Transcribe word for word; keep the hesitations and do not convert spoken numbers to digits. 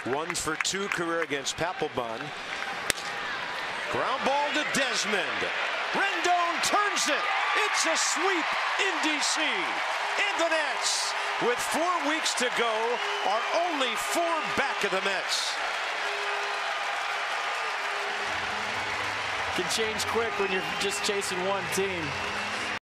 One for two career against Papelbon. Ground ball to Desmond. Rendon turns it. It's a sweep in D C. And the Nets, with four weeks to go, are only four back of the Mets. Can change quick when you're just chasing one team.